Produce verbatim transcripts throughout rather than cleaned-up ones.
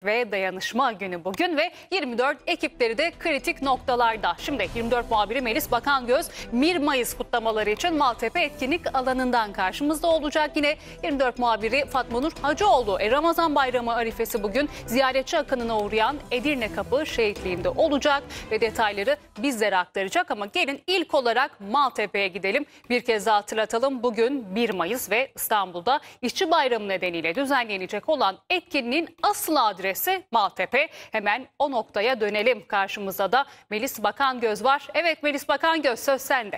ve Dayanışma Günü bugün ve yirmi dört ekipleri de kritik noktalarda. Şimdi yirmi dört muhabiri Melis Bakangöz bir Mayıs kutlamaları için Maltepe etkinlik alanından karşımızda olacak. Yine yirmi dört muhabiri Fatma Nur Hacıoğlu e, Ramazan Bayramı arifesi bugün ziyaretçi akınına uğrayan Edirne Kapı Şehitliği'nde olacak ve detayları bizlere aktaracak. Ama gelin ilk olarak Maltepe'ye gidelim. Bir kez daha hatırlatalım, bugün bir Mayıs ve İstanbul'da İşçi Bayramı nedeniyle düzenlenecek olan etkinliğin asıl adresi Maltepe. Hemen o noktaya dönelim. Karşımızda da Melis Bakangöz var. Evet Melis Bakangöz, söz sende.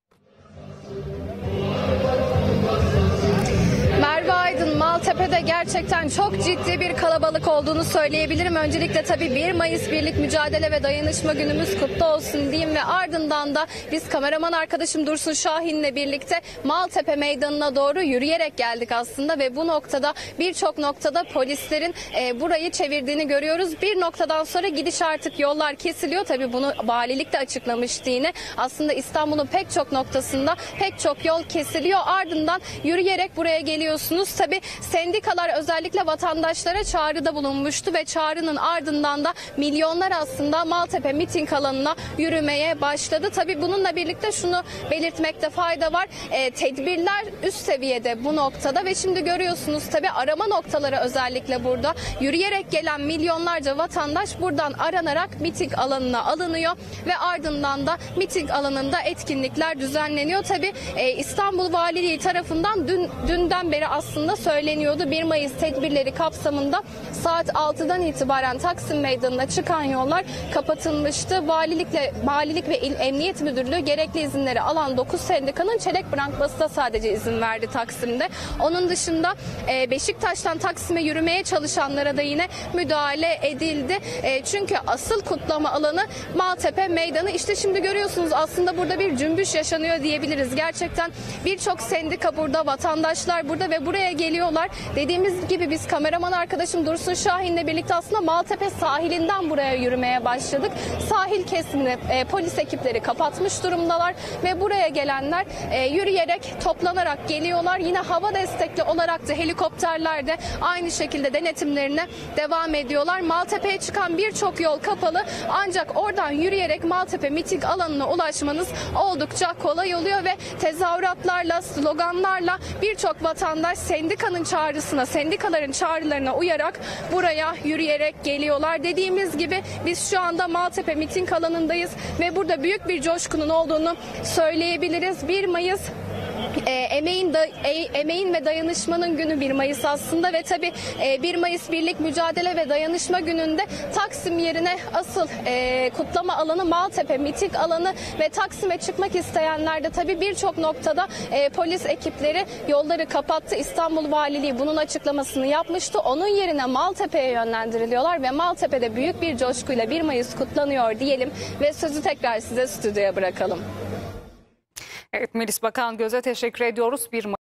Merve Aydın, Maltepe'de gerçekten çok ciddi bir kalabalık olduğunu söyleyebilirim. Öncelikle tabii bir Mayıs Birlik Mücadele ve Dayanışma Günümüz kutlu olsun diyeyim ve ardından da biz kameraman arkadaşım Dursun Şahin'le birlikte Maltepe Meydanı'na doğru yürüyerek geldik aslında ve bu noktada birçok noktada polislerin e, burayı çevirdiğini görüyoruz. Bir noktadan sonra gidiş artık yollar kesiliyor. Tabii bunu valilik de açıklamıştı yine. Aslında İstanbul'un pek çok noktasında pek çok yol kesiliyor. Ardından yürüyerek buraya geliyorsunuz. Tabii sendikalar özellikle vatandaşlara çağrıda bulunmuştu ve çağrının ardından da milyonlar aslında Maltepe miting alanına yürümeye başladı. Tabii bununla birlikte şunu belirtmekte fayda var. E, tedbirler üst seviyede bu noktada ve şimdi görüyorsunuz tabii arama noktaları özellikle burada. Yürüyerek gelen milyonlarca vatandaş buradan aranarak miting alanına alınıyor ve ardından da miting alanında etkinlikler düzenleniyor. Tabii e, İstanbul Valiliği tarafından dün dünden beri aslında söyleniyordu. bir Mayıs tedbirleri kapsamında saat altıdan itibaren Taksim Meydanı'na çıkan yollar kapatılmıştı. Valilikle, Valilik ve İl Emniyet Müdürlüğü gerekli izinleri alan dokuz sendikanın çelek bırakması da sadece izin verdi Taksim'de. Onun dışında e, Beşiktaş'tan Taksim'e yürümeye çalışanlara da yine müdahale edildi. E, çünkü asıl kutlama alanı Maltepe Meydanı. İşte şimdi görüyorsunuz aslında burada bir cümbüş yaşanıyor diyebiliriz. Gerçekten birçok sendika burada, vatandaşlar burada ve buraya geliyorlar. Dediğimiz gibi biz kameraman arkadaşım Dursun Şahin'le birlikte aslında Maltepe sahilinden buraya yürümeye başladık. Sahil kesimini e, polis ekipleri kapatmış durumdalar ve buraya gelenler e, yürüyerek, toplanarak geliyorlar. Yine hava destekli olarak da helikopterler de aynı şekilde denetimlerine devam ediyorlar. Maltepe'ye çıkan birçok yol kapalı ancak oradan yürüyerek Maltepe miting alanına ulaşmanız oldukça kolay oluyor ve tezahüratlarla, sloganlarla birçok vatandaş sendikanın çağrısına, sendikaların çağrılarına uyarak buraya yürüyerek geliyorlar. Dediğimiz gibi biz şu anda Maltepe miting alanındayız ve burada büyük bir coşkunun olduğunu söyleyebiliriz. bir Mayıs E, emeğin, da, e, emeğin ve dayanışmanın günü bir Mayıs aslında ve tabii e, bir Mayıs Birlik Mücadele ve Dayanışma Günü'nde Taksim yerine asıl e, kutlama alanı Maltepe miting alanı ve Taksim'e çıkmak isteyenler de tabii birçok noktada e, polis ekipleri yolları kapattı. İstanbul Valiliği bunun açıklamasını yapmıştı. Onun yerine Maltepe'ye yönlendiriliyorlar ve Maltepe'de büyük bir coşkuyla bir Mayıs kutlanıyor diyelim ve sözü tekrar size stüdyoya bırakalım. Evet Melis Bakangöz'e teşekkür ediyoruz. bir